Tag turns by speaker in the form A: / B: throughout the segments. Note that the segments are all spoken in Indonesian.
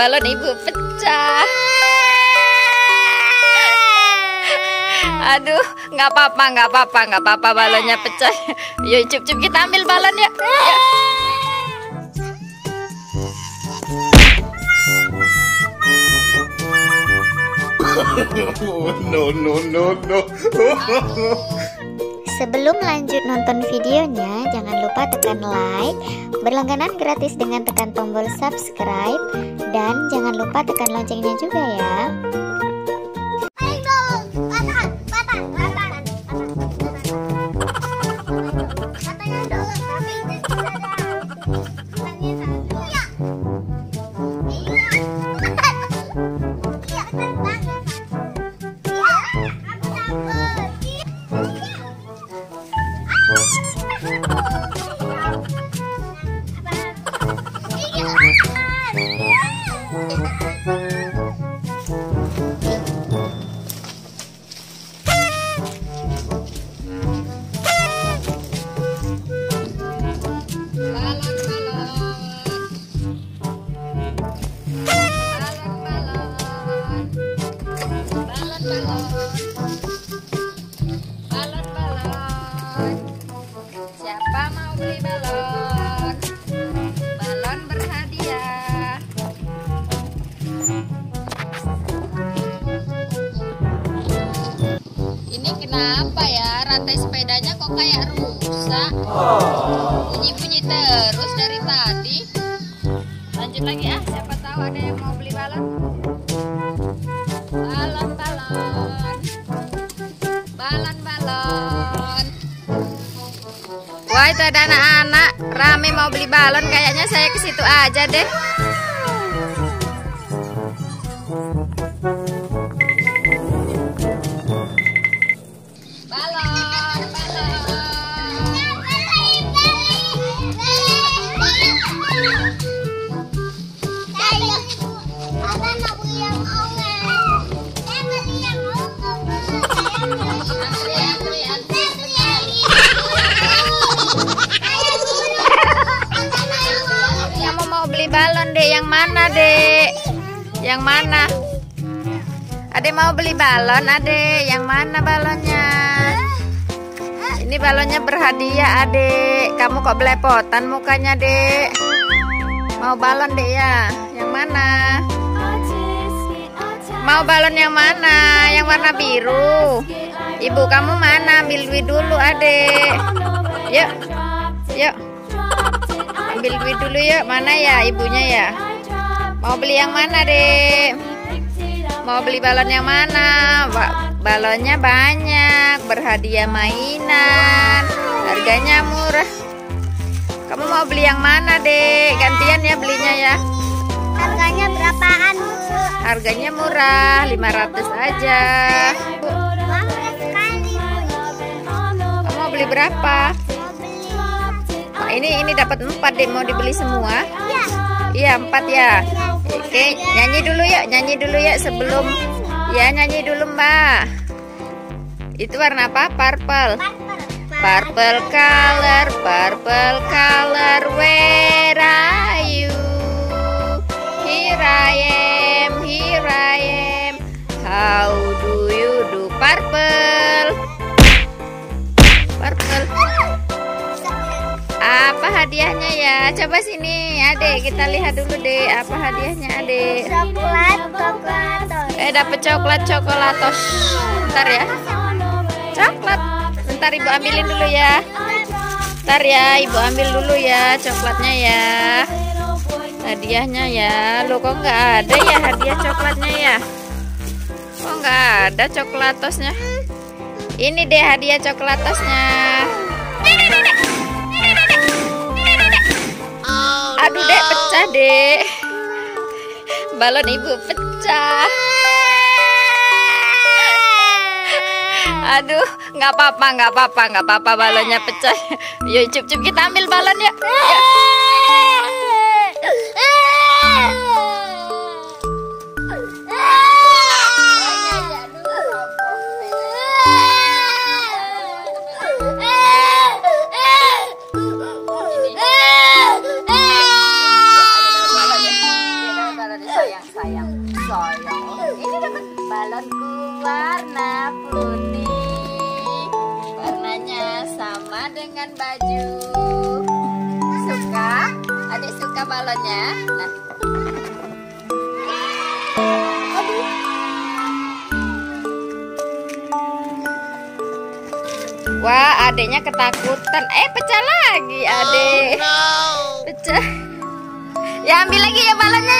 A: balon ibu pecah. Aduh, nggak apa-apa balonnya pecah. Yuk, cup kita ambil balon ya.
B: No.
C: Sebelum lanjut nonton videonya, jangan lupa tekan like, berlangganan gratis dengan tekan tombol subscribe, dan jangan lupa tekan loncengnya juga ya.
A: Siapa mau beli balon? Balon berhadiah. Ini kenapa ya? Rantai sepedanya kok kayak rusak? Bunyi-bunyi terus dari tadi. Lanjut lagi ah, siapa tahu ada yang mau beli balon. Balon. Wah, itu ada anak-anak rame mau beli balon. Kayaknya saya ke situ aja deh. Balon. Kamu mau beli balon, Dek? Yang mana, Dek? Yang mana? Adek mau beli balon, Adek. Yang mana balonnya? Ini balonnya berhadiah, Adek. Kamu kok belepotan mukanya, Dek? Mau balon, Dek ya? Yang mana? Mau balon yang mana? Yang warna biru. Ibu kamu mana? Ambil duit dulu, Adek. Yuk. Ambil duit dulu yuk. Mana ya ibunya ya? Mau beli yang mana, Dek? Mau beli balon yang mana? Balonnya banyak, berhadiah mainan, harganya murah. Kamu mau beli yang mana, Dek? Gantian ya belinya ya.
C: Harganya berapaan, Bu?
A: Harganya murah, 500 aja. Kamu mau beli berapa? Oh, ini dapat 4 deh, mau dibeli semua? Iya, 4 ya. Oke, nyanyi dulu ya sebelum ya, nyanyi dulu, Mbak. Itu warna apa? Purple. Purple color, where are you? Here I am. How do you do? Purple. Apa hadiahnya ya? Coba sini, Adek, kita lihat dulu, Dek. Apa hadiahnya, Adek?
C: Coklat.
A: Dapat coklatos. Bentar ya. Coklat. Bentar Ibu ambilin dulu ya. Bentar ya, Ibu ambil dulu ya coklatnya ya. Hadiahnya ya. Loh, kok nggak ada ya hadiah coklatnya ya? Kok nggak ada coklatosnya? Ini deh hadiah coklatosnya. Aduh, Dek, pecah, Dek. Balon Ibu pecah. Aduh, nggak apa-apa balonnya pecah. Yuk, cup kita ambil balon ya. dengan baju. Suka? Adik suka balonnya? Nah. Wah, adiknya ketakutan. Pecah lagi, adik. Oh, no. Pecah. Ya, ambil lagi ya balonnya.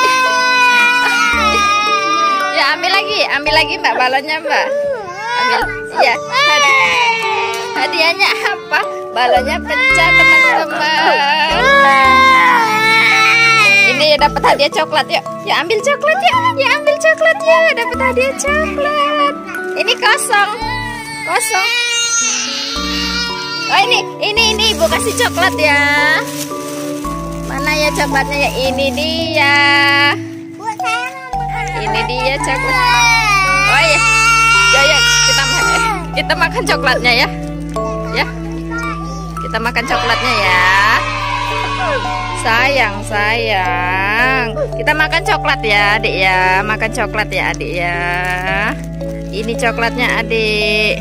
A: Ya, ambil lagi Mbak balonnya, Mbak. Ambil. Ya. Hadiahnya apa? Balonnya pecah, teman-teman. Ini dapat hadiah coklat, yuk. Ya, ambil coklat ya. Ya, ambil coklat ya. Dapat hadiah coklat. Ini kosong. Kosong. Oh, ini Ibu kasih coklat ya. Mana ya coklatnya ya? Ini dia. Ini dia coklat. Oh iya. Ya, kita makan coklatnya ya. Ya. Kita makan coklatnya ya. Sayang. Kita makan coklat ya, Adik ya. Makan coklat ya, Adik ya. Ini coklatnya, Adik.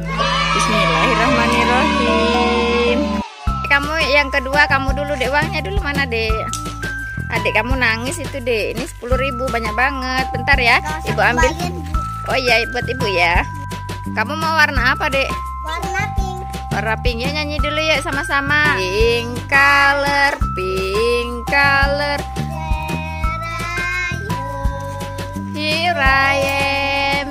A: Bismillahirrahmanirrahim. Kamu yang kedua, kamu dulu dek, uangnya dulu mana dek? Adik kamu nangis itu dek. Ini 10.000 banyak banget. Bentar ya, Ibu ambil. Oh iya, buat Ibu ya. Kamu mau warna apa dek?
C: Warna pink.
A: Warna pink ya, nyanyi dulu ya sama-sama. Pink color, pink color. Here I am,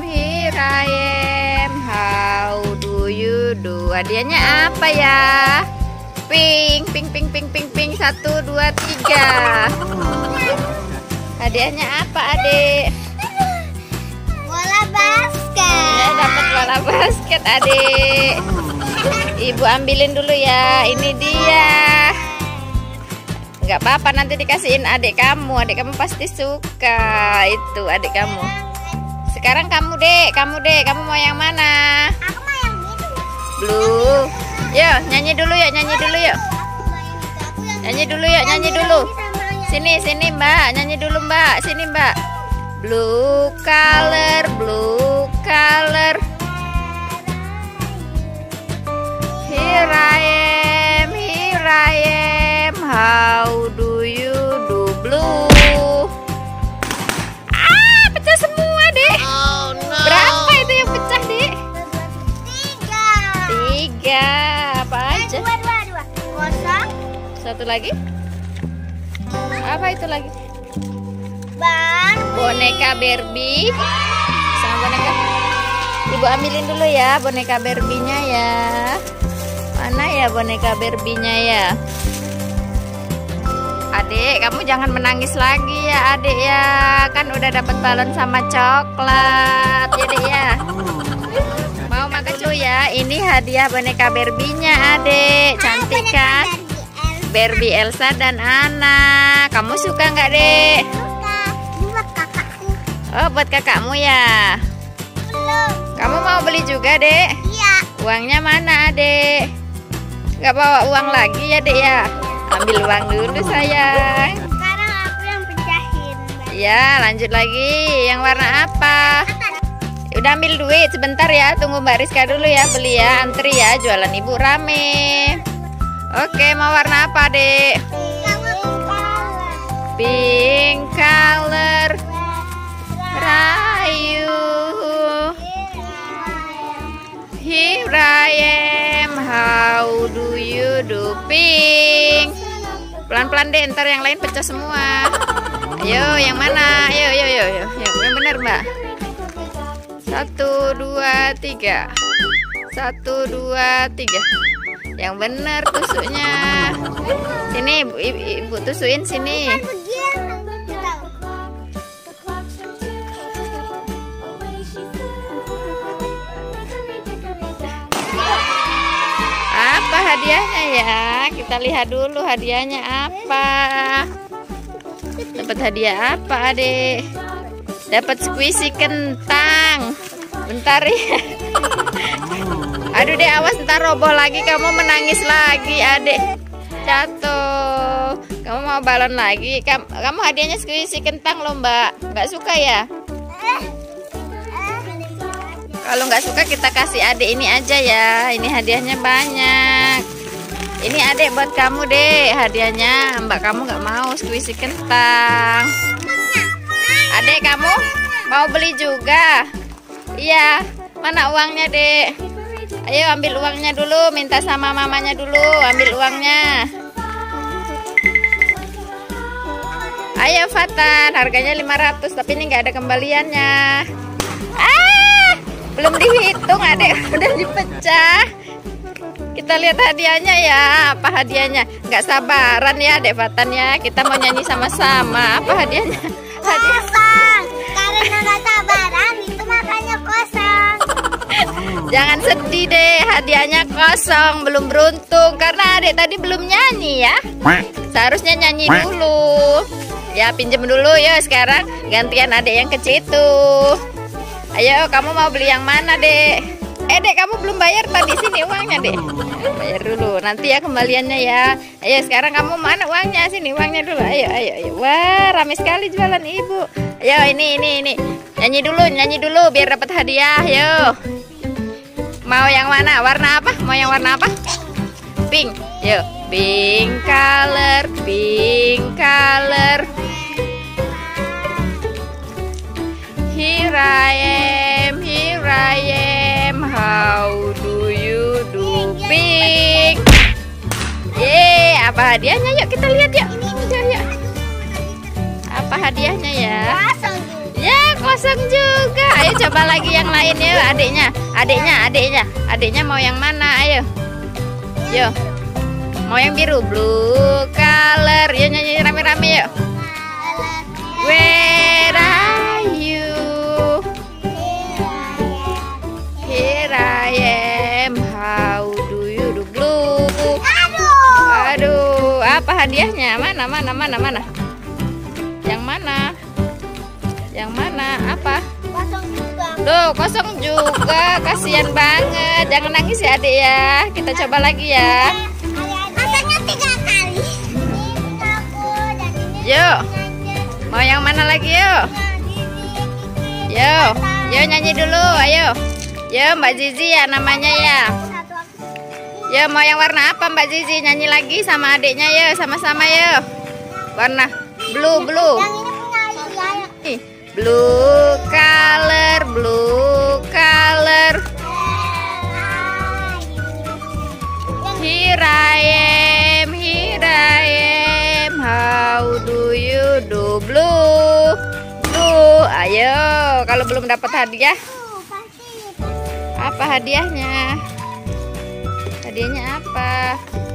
A: how do you do? Hadiahnya apa ya? Pink. 1, 2, 3. Hadiahnya apa, Adik?
C: Bola basket.
A: Ya, dapat bola basket, Adik. Ibu ambilin dulu ya. Ini dia. Nggak apa-apa, nanti dikasihin adik kamu. Adik kamu pasti suka. Itu adik kamu. Sekarang kamu dek. Kamu mau yang mana?
C: Aku mau yang biru.
A: Blue. Yuk, nyanyi dulu yuk. Nyanyi dulu. Sini Mbak. Nyanyi dulu Mbak. Sini Mbak. Blue color. Here I am, how do you do? Blue. Pecah semua dek.
C: Oh, no.
A: Berapa itu yang pecah dek? 3.
C: 3.
A: Apa aja?
C: 2. Kosong.
A: Satu lagi. Apa itu lagi?
C: Boneka
A: Barbie. Sama boneka. Ibu ambilin dulu ya boneka Barbie-nya ya. Mana ya boneka Barbie-nya ya? Adik, kamu jangan menangis lagi ya, Adik ya. Kan udah dapat balon sama coklat, ya, Dek ya. Mau makan cu ya? Ini hadiah boneka Barbie-nya, Adik. Cantik kan? Barbie Elsa dan Anna. Kamu suka nggak, Dek?
C: Suka. Buat kakakku.
A: Oh, buat kakakmu ya.
C: Belum.
A: Kamu mau beli juga, Dek?
C: Iya.
A: Uangnya mana, Dek? Nggak bawa uang lagi ya, Dek ya? Ambil uang dulu, sayang.
C: Sekarang aku yang pecahin.
A: Ya, lanjut lagi. Yang warna apa? Udah ambil duit sebentar ya. Tunggu Mbak Rizka dulu ya, beli ya. Antri ya, jualan Ibu rame. Oke, mau warna apa, Dek? Pink color. Rayu. Here I am, how do you do? Pink. Pelan-pelan deh, ntar yang lain pecah semua. Ayo, yang mana? Ayo. Yang benar, Mbak. 1, 2, 3. 1, 2, 3. Yang benar tusuknya. Sini, ibu tusukin sini. Apa hadiahnya ya? Kita lihat dulu hadiahnya apa. Dapat hadiah apa, Adik? Dapat squishy kentang. Bentar ya. Aduh deh, awas ntar roboh lagi, kamu menangis lagi, Adik. Jatuh. Kamu mau balon lagi? Kamu hadiahnya squishy kentang loh, Mbak. Nggak suka ya? Kalau nggak suka kita kasih Adik ini aja ya. Ini hadiahnya banyak. Ini adek buat kamu deh hadiahnya. Mbak kamu nggak mau squishy kentang. Adek kamu mau beli juga? Iya. Mana uangnya dek? Ayo ambil uangnya dulu. Minta sama mamanya dulu. Ambil uangnya. Ayo Fatan, harganya 500 tapi ini nggak ada kembaliannya. Belum dihitung adek, udah dipecah. Kita lihat hadiahnya ya. Apa hadiahnya? Nggak sabaran ya adek Fatan ya. Kita mau nyanyi sama-sama. Apa hadiahnya? Hadiah
C: kosong. Karena nggak sabaran itu makanya kosong.
A: Jangan sedih deh, hadiahnya kosong, belum beruntung karena adek tadi belum nyanyi ya. Seharusnya nyanyi dulu. Ya pinjem dulu ya, sekarang gantian adek yang kecil itu. Ayo kamu mau beli yang mana dek? Dek kamu belum bayar tadi, sini uangnya dek. Bayar dulu, nanti ya kembaliannya ya. Ayo sekarang kamu mana uangnya? Sini uangnya dulu. Ayo. Wah ramai sekali jualan ibu. Ayo ini. Nyanyi dulu biar dapat hadiah. Yo. Mau yang mana? Warna apa? Mau yang warna apa? Pink. Yo. Pink color. Here I am, how do you do pink? Yeay, apa hadiahnya? Yuk kita lihat yuk. Apa hadiahnya ya? Ya kosong juga. Ayo coba lagi yang lain ya adeknya mau yang mana? Ayo. Yo. Mau yang biru, blue color. Yuk nyanyi rame-rame yuk. Where are you? Here I am, how do you do blue? Aduh, apa hadiahnya? Mana? Yang mana? Apa? Loh, kosong juga. Kasihan banget. Jangan nangis ya adik ya. Kita coba lagi ya.
C: Kosongnya 3 kali.
A: Yuk. Mau yang mana lagi yuk? Yuk nyanyi dulu, ayo. Yo Mbak Zizi ya namanya ya. Yo mau yang warna apa Mbak Zizi? Nyanyi lagi sama adiknya yo, sama-sama yo. Warna blue. Blue color. Here I am, how do you do blue? Ayo, kalau belum dapat hadiah. Apa hadiahnya? Hadiahnya apa?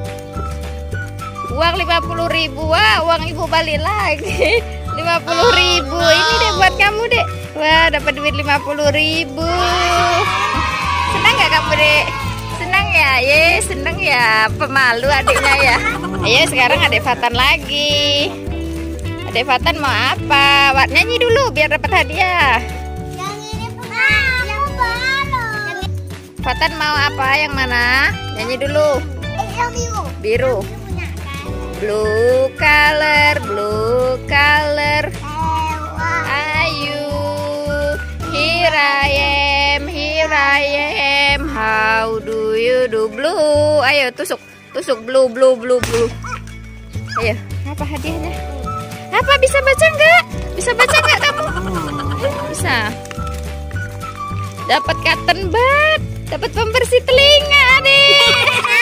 A: Uang 50.000. Wah, uang ibu balik lagi. 50.000. Ini deh buat kamu dek. Wah, dapat duit 50.000. Senang gak kamu dek? Senang ya? Senang ya. Pemalu adiknya ya. Ayo sekarang adek Fatan lagi. Adek Fatan mau apa? Nyanyi dulu biar dapat hadiah. Fatan mau apa? Yang mana? Nyanyi dulu. Biru. Blue color. Ayu. Here I am, how do you do blue? Ayo tusuk blue. Ayo, apa hadiahnya? Apa bisa baca nggak? Bisa baca nggak kamu? Bisa. Dapat cotton bud. Dapat pembersih telinga, Adik.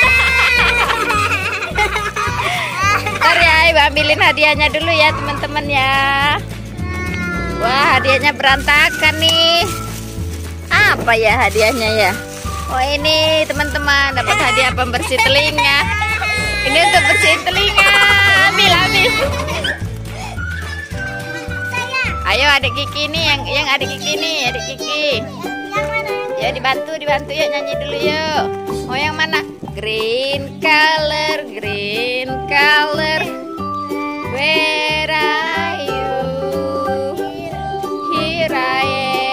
A: Ntar ya, Ibu ambilin hadiahnya dulu ya, teman-teman ya. Wah, hadiahnya berantakan nih. Apa ya hadiahnya ya? Oh, ini teman-teman dapat hadiah pembersih telinga. Ini untuk bersihin telinga. Ambil. Ayo adik Kiki nih, yang adik Kiki nih, adik Kiki. Ya dibantu ya, nyanyi dulu yuk. Mau yang mana? Green color. Where are you? Here I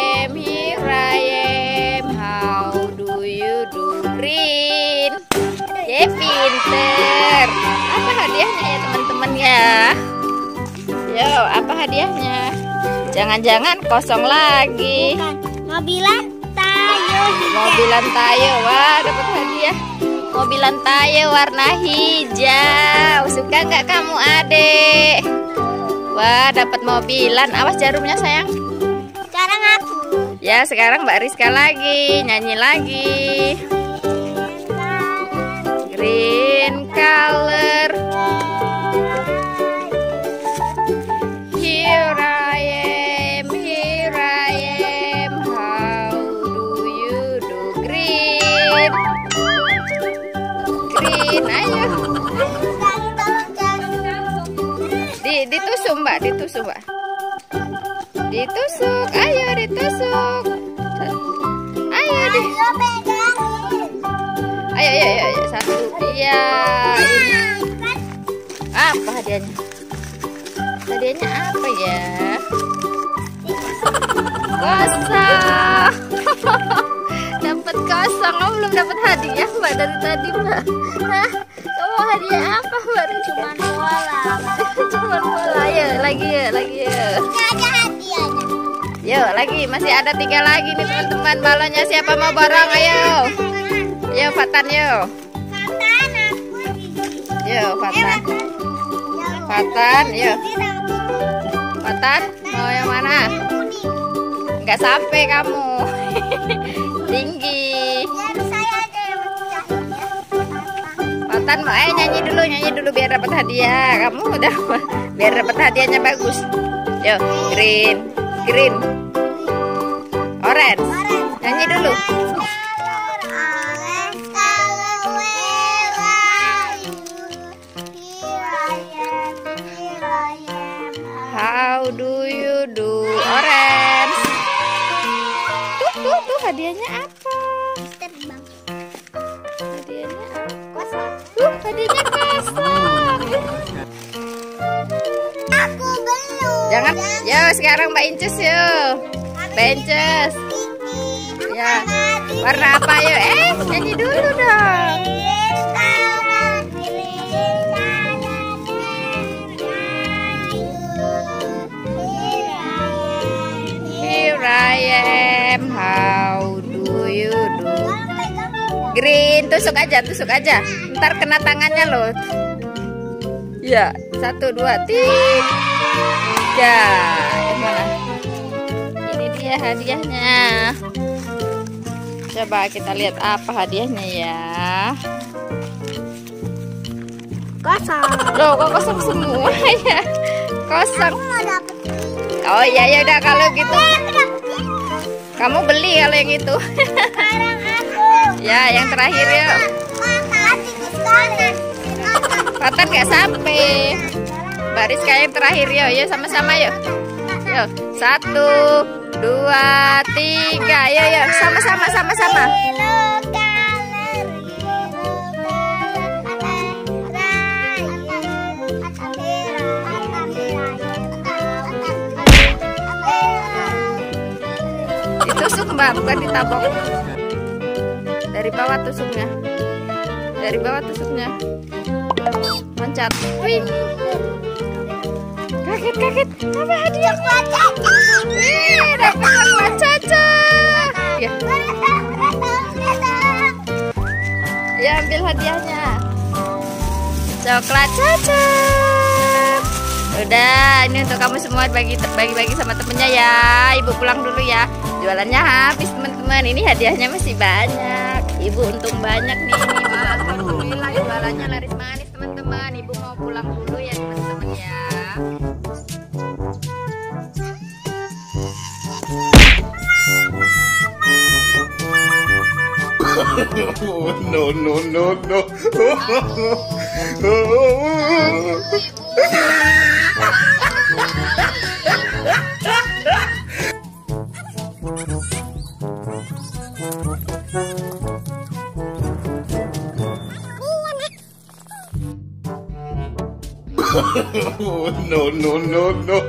A: am. How do you do green? Pinter. Apa hadiahnya ya teman-teman ya? Yo, apa hadiahnya? Jangan-jangan kosong lagi.
C: Mobilan Tayo.
A: Wah, dapat hadiah. Mobil Tayo warna hijau. Suka nggak kamu, Adek? Wah, dapat mobilan. Awas jarumnya, sayang.
C: Sekarang aku.
A: Ya, sekarang Mbak Rizka lagi nyanyi lagi. Green color. Here I am, here I am. How do you do? Green. Green, ayo. Ditusuk, Mbak, ditusuk, Mbak. Ditusuk, ayo ditusuk. Ayo di. Ayo, satu. Iya. Apa hadiahnya? Hadiahnya apa ya? Kosong. Dapat kosong. Kamu belum dapat hadiah, Mbak, dari tadi, Mbak. Hah? Kamu hadiah apa, Mbak? Cuma bola. Cuma bola. Ayo, lagi ya.
C: Nggak ada hadiahnya.
A: Yuk, lagi. Masih ada 3 lagi nih, teman-teman. Balonnya siapa mau borong? Ayo. Yuk, Fatan, yuk. Yuk, Fatan. Fatan, yuk. Fatan, mau yang mana? Nggak sampai kamu. Tinggi. Fatan mau nyanyi dulu biar dapat hadiah. Kamu udah biar dapat hadiahnya bagus. Yuk, green, orange. Nyanyi dulu. How do you do? Orange. Tuh, hadiahnya apa? Hadiahnya apa? Hadiahnya kosong.
C: Aku belum.
A: Jangan. Yo, sekarang Mbak Inces, yuk. Mbak Inces. Ya. Warna apa, yuk? Nyanyi dulu dong. Here I am, how do you do? Green, tusuk aja. Ntar kena tangannya loh. Ya, 1, 2, 3. Yang mana? Ini dia hadiahnya. Coba kita lihat apa hadiahnya ya.
C: Kosong.
A: Loh, kok kosong semua ya? Kosong.
C: Mau dapet.
A: Oh iya, ya udah kalau gitu. Kamu beli kalau yang itu.
C: Sekarang aku.
A: Ya, yang terakhir yuk. Fatan nggak sampai. Mbak Rizka yang terakhir yuk. Yuk sama-sama yuk. Yuk, 1, 2, 3. Yuk, sama-sama. Ditusuk, Mbak, bukan ditabok. Dari bawah tusuknya. Loncat. Wih. Kaget. Apa hadiah? Wih, dapat coklat Caca. Ya. Ya, ambil hadiahnya. Coklat Caca. Udah, ini untuk kamu semua bagi sama temennya ya. Ibu pulang dulu ya. Jualannya habis, teman-teman. Ini hadiahnya masih banyak. Ibu untung banyak nih. Alhamdulillah jualannya laris manis, teman-teman. Ibu mau pulang dulu ya, teman-teman ya.
B: No. No.